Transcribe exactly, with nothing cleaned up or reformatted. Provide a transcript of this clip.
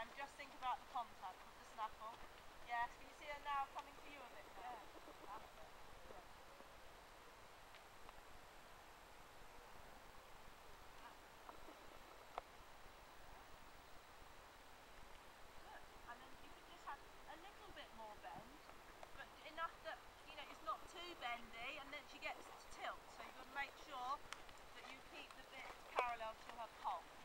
time, just think about the contact with the snaffle. Yes, can you see her now coming to you a bit now? Yeah, that's it. Good. Good. And then you can just have a little bit more bend, but enough that, you know, it's not too bendy, and then she gets to tilt. So you've got to make sure that you keep the bit parallel to her pole.